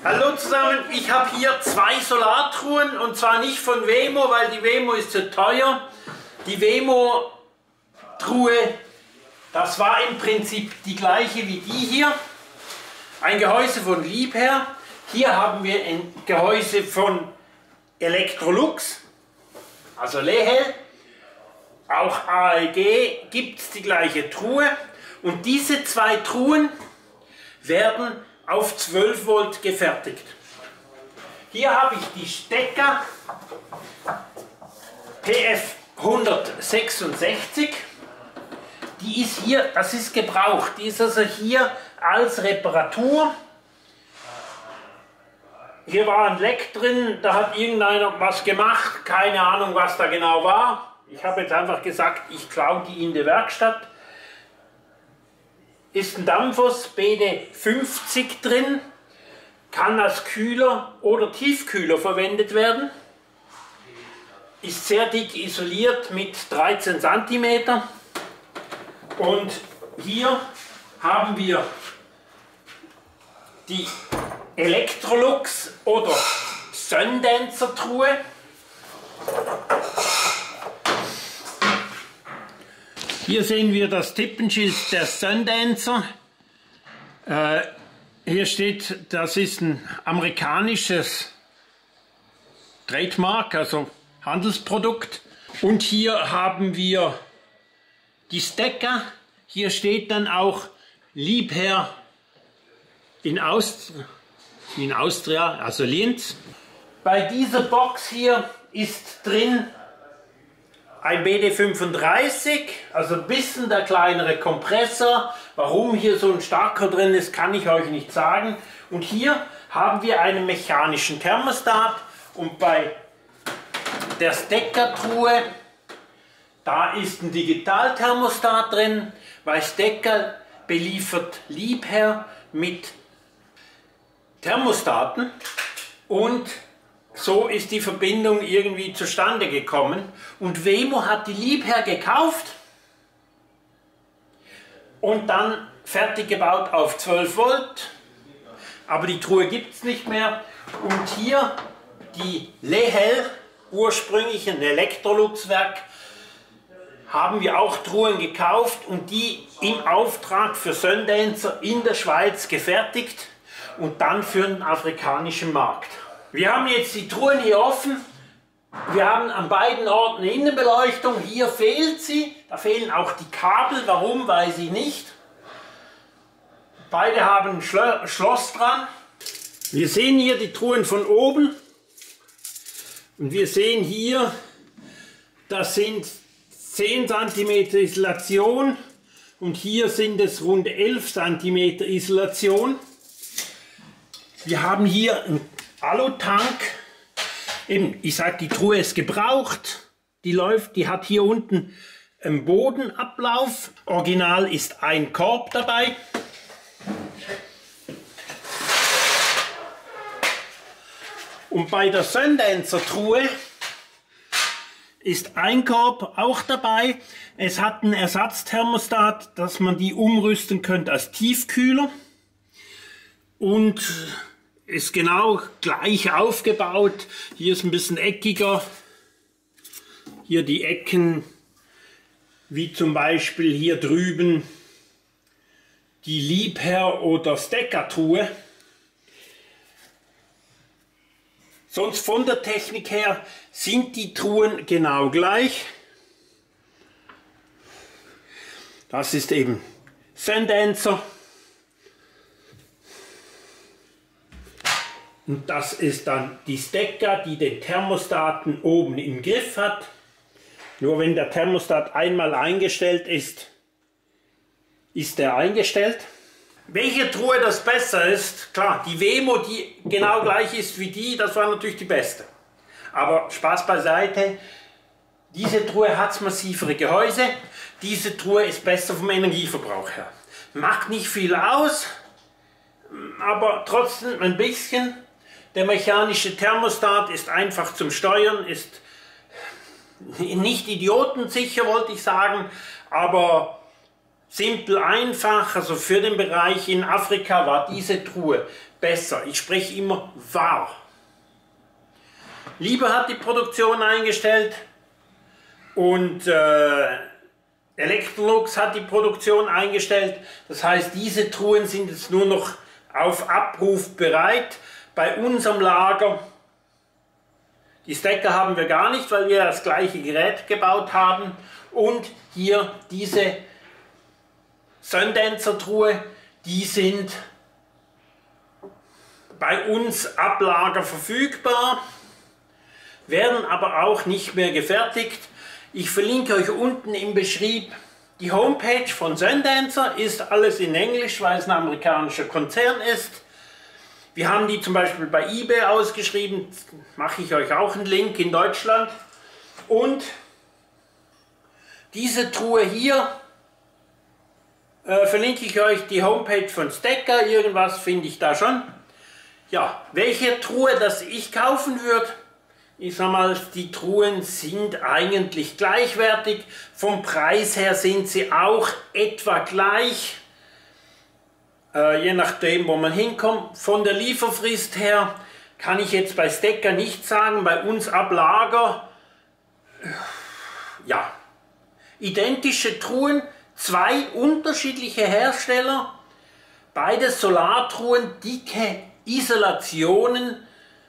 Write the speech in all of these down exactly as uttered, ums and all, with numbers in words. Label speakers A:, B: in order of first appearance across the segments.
A: Hallo zusammen, ich habe hier zwei Solartruhen und zwar nicht von Wemo, weil die Wemo ist zu teuer. Die Wemo-Truhe, das war im Prinzip die gleiche wie die hier. Ein Gehäuse von Liebherr. Hier haben wir ein Gehäuse von Electrolux, also Lehel. Auch A E G gibt es die gleiche Truhe. Und diese zwei Truhen werden auf zwölf Volt gefertigt. Hier habe ich die Stecker P F hundertsechsundsechzig. Die ist hier, das ist gebraucht. Die ist also hier als Reparatur. Hier war ein Leck drin, da hat irgendeiner was gemacht, keine Ahnung, was da genau war. Ich habe jetzt einfach gesagt, ich klaue die in der Werkstatt. Ist ein Danfoss B D fünfzig drin, kann als Kühler oder Tiefkühler verwendet werden. Ist sehr dick isoliert mit dreizehn Zentimeter. Und hier haben wir die Electrolux oder Sundancer Truhe. Hier sehen wir das Tippenschild der Sundancer. Äh, hier steht, das ist ein amerikanisches Trademark, also Handelsprodukt. Und hier haben wir die Stecker. Hier steht dann auch Liebherr in, Aust in Austria, also Linz. Bei dieser Box hier ist drin ein B D fünfunddreißig, also ein bisschen der kleinere Kompressor. Warum hier so ein starker drin ist, kann ich euch nicht sagen. Und hier haben wir einen mechanischen Thermostat. Und bei der Steckertruhe, da ist ein Digitalthermostat drin, weil Stecker beliefert Liebherr mit Thermostaten. Und so ist die Verbindung irgendwie zustande gekommen. Und Wemo hat die Liebherr gekauft und dann fertig gebaut auf zwölf Volt. Aber die Truhe gibt es nicht mehr. Und hier die Lehel, ursprünglich ein Electrolux-Werk, haben wir auch Truhen gekauft und die im Auftrag für Sundancer in der Schweiz gefertigt und dann für den afrikanischen Markt. Wir haben jetzt die Truhen hier offen. Wir haben an beiden Orten eine Innenbeleuchtung. Hier fehlt sie. Da fehlen auch die Kabel. Warum, weiß ich nicht. Beide haben ein Schlo- Schloss dran. Wir sehen hier die Truhen von oben. Und wir sehen hier, das sind zehn Zentimeter Isolation. Und hier sind es rund elf Zentimeter Isolation. Wir haben hier ein Alutank. Eben, ich sage, die Truhe ist gebraucht. Die läuft, die hat hier unten einen Bodenablauf. Original ist ein Korb dabei. Und bei der Sundancer Truhe ist ein Korb auch dabei. Es hat einen Ersatzthermostat, dass man die umrüsten könnte als Tiefkühler. Und ist genau gleich aufgebaut. Hier ist ein bisschen eckiger. Hier die Ecken, wie zum Beispiel hier drüben die Liebherr oder Steckertruhe. Sonst von der Technik her sind die Truhen genau gleich. Das ist eben Sundancer. Und das ist dann die Stecker, die den Thermostaten oben im Griff hat. Nur wenn der Thermostat einmal eingestellt ist, ist er eingestellt. Welche Truhe das besser ist? Klar, die Wemo, die genau gleich ist wie die, das war natürlich die beste. Aber Spaß beiseite, diese Truhe hat massivere Gehäuse. Diese Truhe ist besser vom Energieverbrauch her. Macht nicht viel aus, aber trotzdem ein bisschen. Der mechanische Thermostat ist einfach zum Steuern, ist nicht idiotensicher, wollte ich sagen, aber simpel, einfach. Also für den Bereich in Afrika war diese Truhe besser. Ich spreche immer wahr. Liebherr hat die Produktion eingestellt und äh, Electrolux hat die Produktion eingestellt. Das heißt, diese Truhen sind jetzt nur noch auf Abruf bereit. Bei unserem Lager, die Stacker haben wir gar nicht, weil wir das gleiche Gerät gebaut haben. Und hier diese Sundancer Truhe, die sind bei uns ab Lager verfügbar, werden aber auch nicht mehr gefertigt. Ich verlinke euch unten im Beschrieb die Homepage von Sundancer, ist alles in Englisch, weil es ein amerikanischer Konzern ist. Wir haben die zum Beispiel bei eBay ausgeschrieben, mache ich euch auch einen Link in Deutschland. Und diese Truhe hier, äh, verlinke ich euch die Homepage von Stacker, irgendwas finde ich da schon. Ja, welche Truhe das ich kaufen würde? Ich sag mal, die Truhen sind eigentlich gleichwertig. Vom Preis her sind sie auch etwa gleich. Äh, je nachdem, wo man hinkommt. Von der Lieferfrist her kann ich jetzt bei Stacker nicht sagen. Bei uns ab Lager, ja, identische Truhen, zwei unterschiedliche Hersteller. Beides Solartruhen, dicke Isolationen.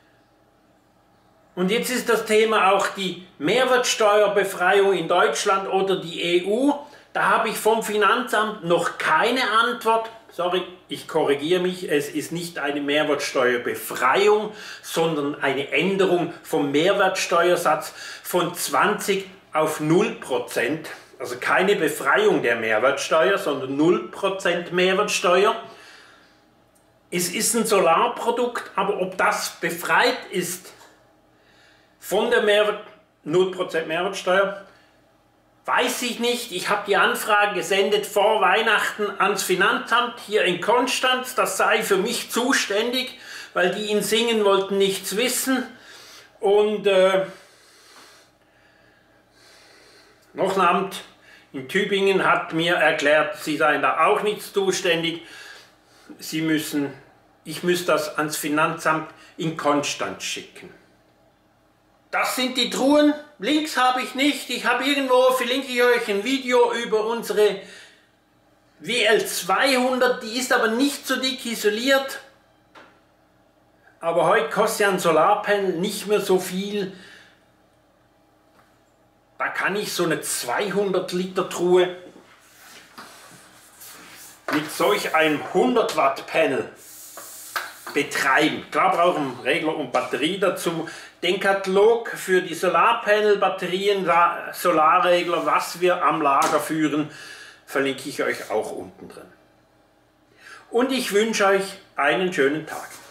A: Und jetzt ist das Thema auch die Mehrwertsteuerbefreiung in Deutschland oder die E U. Da habe ich vom Finanzamt noch keine Antwort. Sorry, ich korrigiere mich, es ist nicht eine Mehrwertsteuerbefreiung, sondern eine Änderung vom Mehrwertsteuersatz von zwanzig auf null Prozent. Also keine Befreiung der Mehrwertsteuer, sondern null Prozent Mehrwertsteuer. Es ist ein Solarprodukt, aber ob das befreit ist von der Mehrwert, null Prozent Mehrwertsteuer, weiß ich nicht. Ich habe die Anfrage gesendet vor Weihnachten ans Finanzamt hier in Konstanz. Das sei für mich zuständig, weil die in Singen wollten nichts wissen. Und äh, noch ein Amt in Tübingen hat mir erklärt, sie seien da auch nicht zuständig. Sie müssen, ich müsste das ans Finanzamt in Konstanz schicken. Das sind die Truhen. Links habe ich nicht. Ich habe irgendwo, verlinke ich euch ein Video über unsere W L zweihundert. Die ist aber nicht so dick isoliert. Aber heute kostet ja ein Solarpanel nicht mehr so viel. Da kann ich so eine zweihundert Liter Truhe mit solch einem hundert Watt Panel betreiben. Klar brauchen Regler und Batterie dazu. Den Katalog für die Solarpanel, Batterien, Solarregler, was wir am Lager führen, verlinke ich euch auch unten drin. Und ich wünsche euch einen schönen Tag.